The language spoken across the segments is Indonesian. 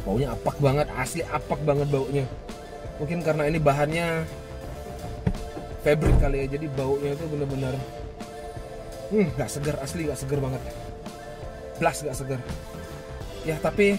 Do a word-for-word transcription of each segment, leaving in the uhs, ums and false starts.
Baunya apak banget, asli apak banget baunya. Mungkin karena ini bahannya fabric kali ya, jadi baunya itu bener-bener hmm, gak segar, asli gak segar banget. Blas gak segar. Ya tapi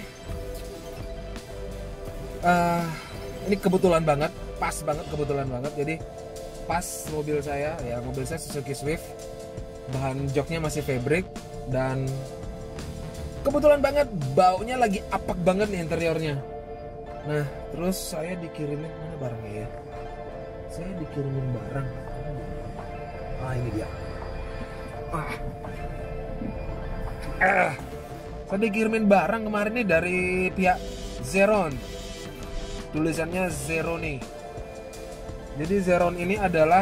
uh, ini kebetulan banget, pas banget, kebetulan banget. Jadi pas mobil saya, ya mobil saya Suzuki Swift, bahan joknya masih fabric dan kebetulan banget baunya lagi apak banget nih interiornya. Nah terus saya dikirimin mana barangnya ya? Saya dikirimin barang. Ah ini dia. Ah. Ah. Saya dikirimin barang kemarin nih dari pihak Zeron. Tulisannya Zeroni. Jadi Zeron ini adalah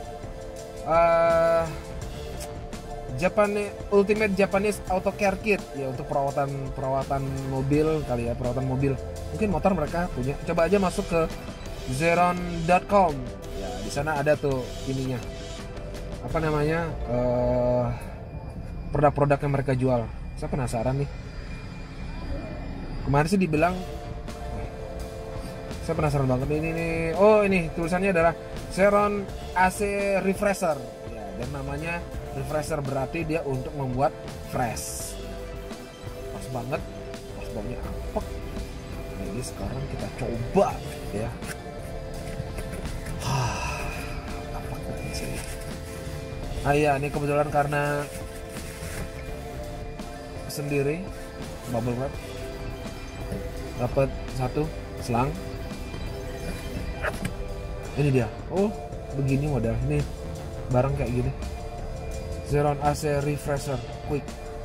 uh, Japanese Ultimate Japanese Auto Care Kit ya, untuk perawatan perawatan mobil kali ya, perawatan mobil. Mungkin motor mereka punya. Coba aja masuk ke zeron dot com. Ya, di sana ada tuh ininya. Apa namanya? Uh, produk-produk yang mereka jual. Saya penasaran nih. Kemarin sih dibilang, saya penasaran banget ini nih. Oh, ini tulisannya adalah Zeron A C Refresher. Ya, dan namanya refresher berarti dia untuk membuat fresh. Pas banget, pas baunya apek. Jadi sekarang kita coba ya. Apek banget sih. Ah iya, ini kebetulan karena sendiri bubble wrap, dapat satu selang. Ini dia. Oh, begini model. Ini barang kayak gini. Zeron A C Refresher Quick.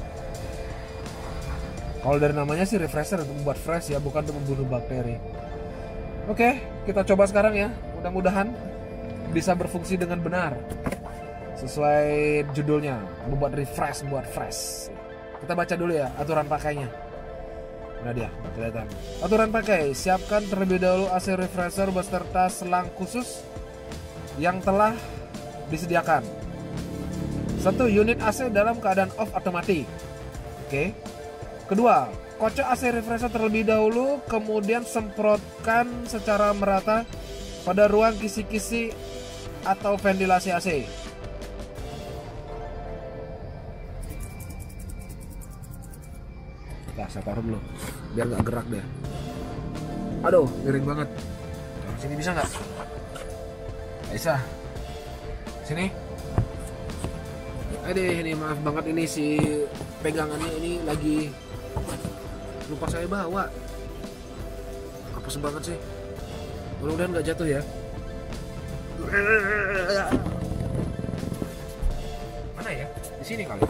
Kalau dari namanya sih refresher, untuk membuat fresh ya, bukan untuk membunuh bakteri. Oke, kita coba sekarang ya. Mudah-mudahan bisa berfungsi dengan benar sesuai judulnya, membuat refresh, membuat fresh. Kita baca dulu ya aturan pakainya. Nah dia, kelihatan. Aturan pakai: siapkan terlebih dahulu A C refresher beserta selang khusus yang telah disediakan. Satu, unit A C dalam keadaan off otomatis. Oke. Kedua, kocok A C refresher terlebih dahulu, kemudian semprotkan secara merata pada ruang kisi-kisi atau ventilasi A C. Nah, saya taruh dulu biar nggak gerak deh. Aduh, miring banget. Taruh sini bisa nggak? Nggak bisa. Sini. Aduh, ini maaf banget, ini si pegangannya ini lagi lupa saya bawa. Apes banget sih. Mudah-mudahan nggak jatuh ya. Mana ya? Di sini kali.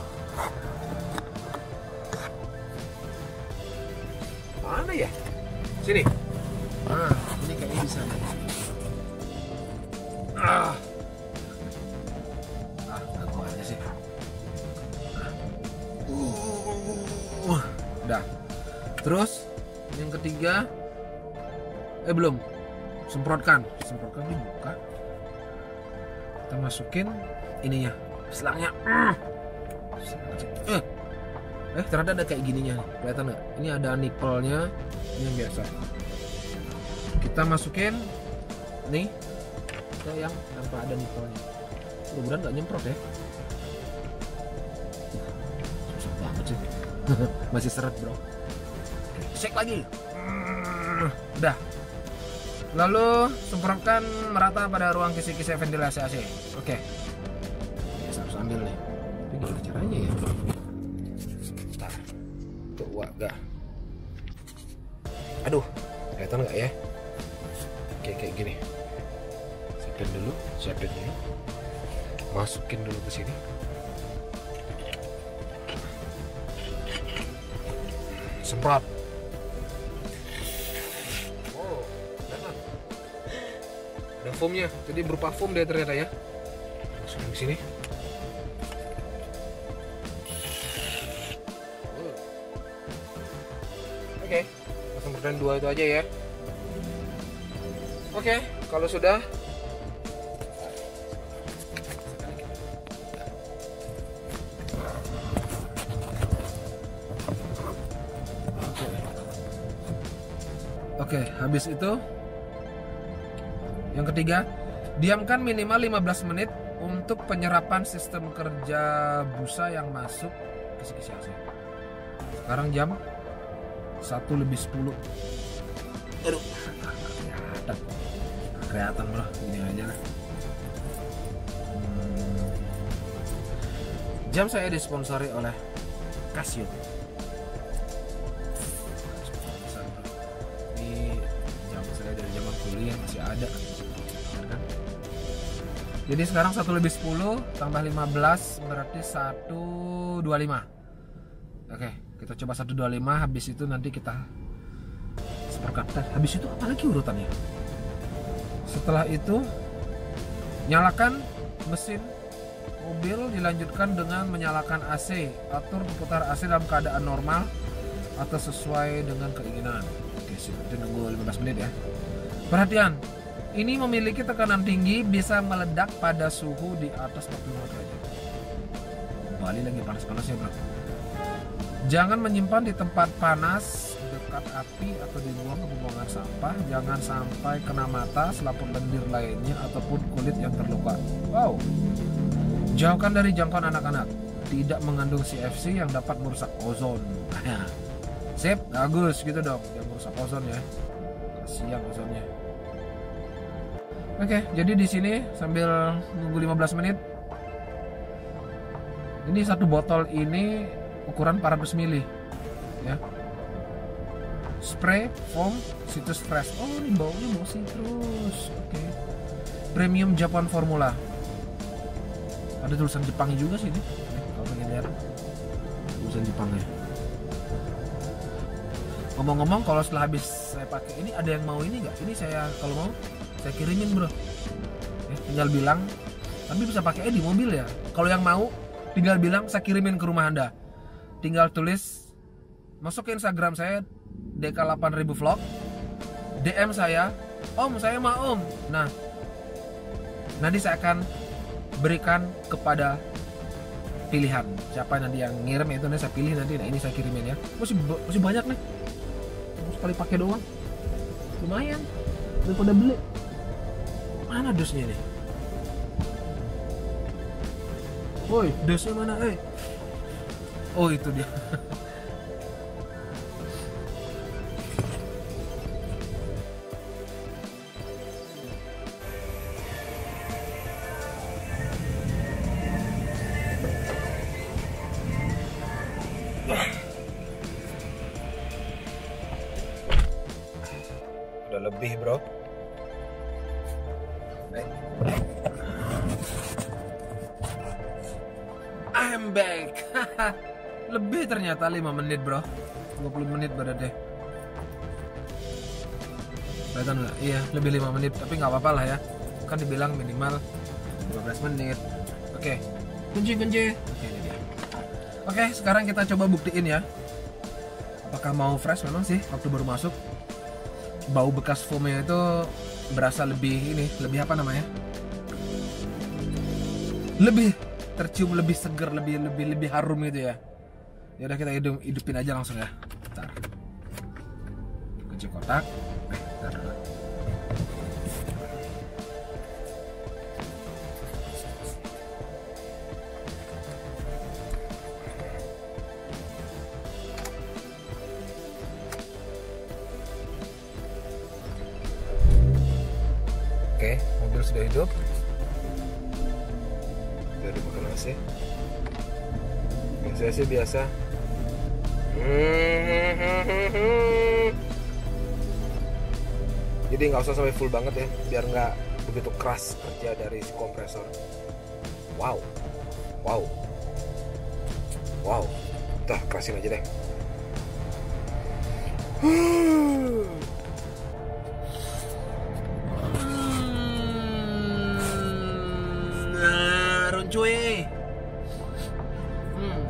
Mana ya? Sini. Ah, ini kayaknya bisa nih. Ah. Ah, aku aja sih. Uh. Udah. Terus yang ketiga, eh belum. Semprotkan, semprotkan ini buka. Kita masukin ininya, selangnya. Eh. Eh ternyata ada kayak gininya, kelihatan nggak? Ini ada nipple-nya, ini yang biasa. Kita masukin nih ke yang tanpa ada nipple-nya. Mudah-mudahan nggak nyemprot ya. Susah banget sih. Masih seret bro. Shake lagi. Udah. Lalu semprotkan merata pada ruang kisi-kisi ventilasi A C. Oke. Ya, saya harus ambil nih. Tapi gimana caranya ya? Gak. Aduh, kelihatan nggak ya? Oke, kayak gini. Siapin dulu, siapin dulu. Masukin dulu ke sini. Semprot. Oh, enak. Ada foamnya, jadi berupa foam dia ternyata ya. Masukin ke sini. Oke, okay, semprotkan dua itu aja ya. Oke, okay, kalau sudah, Oke, habis itu yang ketiga, diamkan minimal lima belas menit untuk penyerapan sistem kerja busa yang masuk kisi-kisi A C. Sekarang jam satu lebih sepuluh. Aduh, kelihatan. Kelihatan bro, ini aja lah. Hmm. Jam saya disponsori oleh Casio. Ini jam saya dari zaman kuliah masih ada. Jadi sekarang satu lebih sepuluh tambah lima belas berarti seratus dua puluh lima. Oke, kita coba seratus dua puluh lima, habis itu nanti kita seperkata. Habis itu apa lagi urutannya? Setelah itu nyalakan mesin mobil, dilanjutkan dengan menyalakan A C. Atur putar A C dalam keadaan normal atau sesuai dengan keinginan. Oke, sip. Itu nunggu lima belas menit ya. Perhatian, ini memiliki tekanan tinggi, bisa meledak pada suhu di atas empat puluh lima derajat. Kembali lagi panas-panasnya bro. Jangan menyimpan di tempat panas, dekat api atau dibuang ke pembuangan sampah. Jangan sampai kena mata, selaput lendir lainnya ataupun kulit yang terluka. Wow. Jauhkan dari jangkauan anak-anak. Tidak mengandung C F C yang dapat merusak ozon. Sip, bagus gitu dong. Yang merusak ozon ya. Kasihan ozonnya. Oke, jadi di sini sambil nunggu lima belas menit. Ini satu botol ini ukuran empat ratus mililiter ya. Spray foam citrus fresh. Oh, ini baunya bau citrus. Oke. Premium Japan Formula. Ada tulisan Jepangnya juga sih ini. Nih, kalau pengen lihat tulisan Jepangnya. Ngomong-ngomong, kalau setelah habis saya pakai ini, ada yang mau ini nggak? Ini saya kalau mau saya kirimin bro. Eh, tinggal bilang, tapi bisa pakai di mobil ya. Kalau yang mau, tinggal bilang saya kirimin ke rumah Anda. Tinggal tulis, masuk ke Instagram saya D K delapan ribu vlog, D M saya, Om saya mau Om. Nah, nanti saya akan berikan kepada pilihan siapa nanti yang ngirim, itu nanti saya pilih nanti. Nah ini saya kirimin ya. Masih masih banyak nih. Sekali pakai doang, lumayan daripada beli. Mana dusnya nih? Woi, dusnya mana? Eh, oh itu dia. Udah lebih bro. I'm back. Lebih ternyata lima menit bro. dua puluh menit berarti. Kelihatan nggak? Iya, lebih lima menit. Tapi nggak apa-apa lah ya. Kan dibilang minimal lima belas menit. Oke. Kunci kunci. Oke, ini dia. Oke, sekarang kita coba buktiin ya. Apakah mau fresh? Memang sih waktu baru masuk bau bekas foamnya itu berasa lebih ini, lebih apa namanya? Lebih tercium, lebih segar, lebih lebih lebih harum gitu ya. Ya udah kita hidup, hidupin aja langsung ya. Bentar. Kunci kotak. Eh, bentar dulu. Oke, mobil sudah hidup. Sudah dibuka A C. Saya sih biasa. Jadi nggak usah sampai full banget ya, biar nggak begitu keras kerja dari si kompresor. Wow, wow, wow. Udah kerasin aja deh. Cuy, hmm.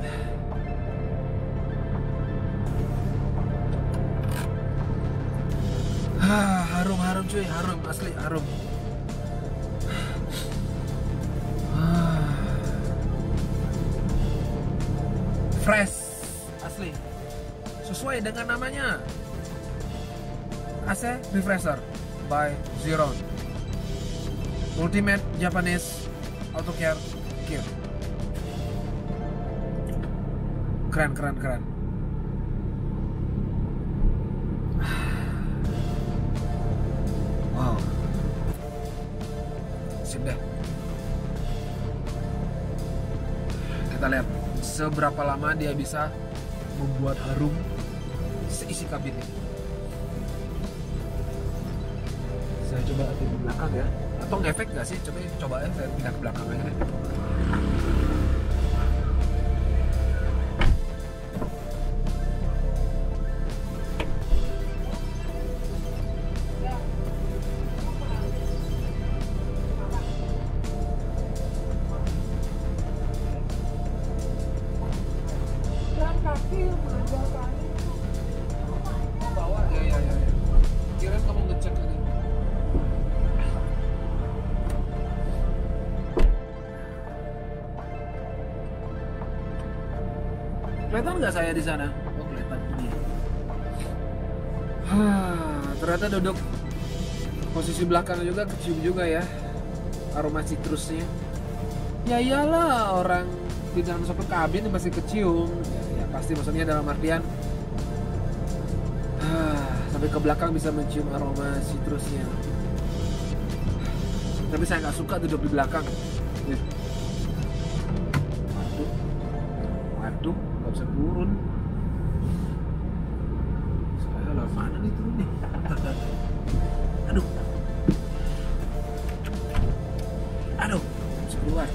ah, harum harum cuy, harum asli harum. Ah. Fresh asli, sesuai dengan namanya. A C refresher by Zeron. Ultimate Japanese Auto Care Kit. Keren, keren, keren. Wow. Sip deh. Kita lihat seberapa lama dia bisa membuat harum seisi kabin ini. Saya coba di belakang ya. Atau ngefek gak sih? Coba coba ya saya pindah ke belakang aja deh. Bawa ya ya ya. Kira kamu ngecek ini. Kelihatan nggak saya di sana? Oh kelihatan ini. Hah, ternyata duduk posisi belakang juga kecium juga ya aroma citrusnya. Ya iyalah, orang di dalam satu kabin pasti kecium. Ya, ya pasti maksudnya dalam artian ah, sampai ke belakang bisa mencium aroma citrusnya. Tapi saya nggak suka duduk di belakang. Ya. Waduh, waduh, nggak bisa turun. Saya lewat mana nih turun nih? Aduh, aduh, bisa keluar.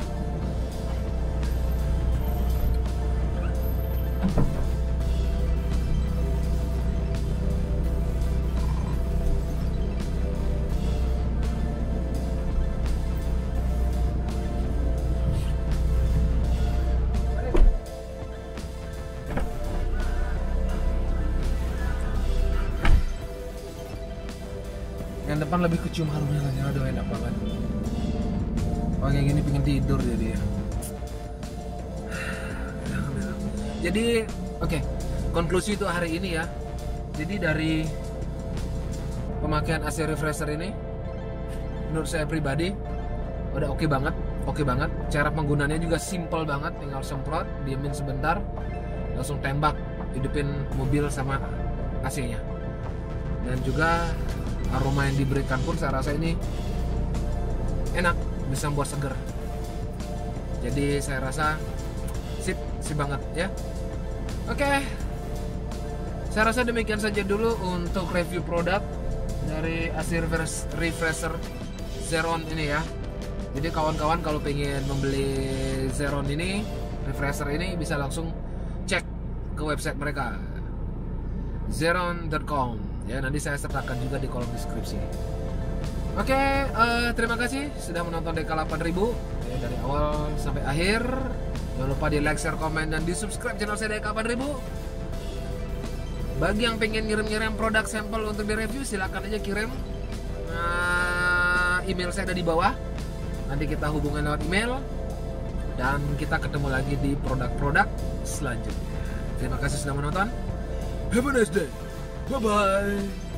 Yang depan lebih kecium harumnya lagi, aduh enak banget. Wah kayak gini pengen tidur jadi ya. Jadi oke, okay. Konklusi itu hari ini ya. Jadi dari pemakaian A C refresher ini, menurut saya pribadi udah oke okay banget, oke okay banget. Cara penggunaannya juga simple banget, tinggal semprot, diemin sebentar, langsung tembak, hidupin mobil sama A C-nya. Dan juga aroma yang diberikan pun saya rasa ini enak, bisa membuat seger. Jadi saya rasa sip, sip banget ya. Oke, okay. Saya rasa demikian saja dulu untuk review produk dari A C refresher Zeron ini ya. Jadi kawan-kawan kalau pengen membeli Zeron ini, refresher ini, bisa langsung cek ke website mereka zeron dot com ya, nanti saya sertakan juga di kolom deskripsi. Oke, okay, uh, terima kasih sudah menonton D K delapan ribu ya, dari awal sampai akhir. Jangan lupa di like, share, komen, dan di subscribe channel saya D K delapan ribu. Bagi yang pengen ngirim-ngirim produk sampel untuk direview, silahkan aja kirim. uh, Email saya ada di bawah. Nanti kita hubungan lewat email, dan kita ketemu lagi di produk-produk selanjutnya. Terima kasih sudah menonton. Have a nice day. Bye-bye.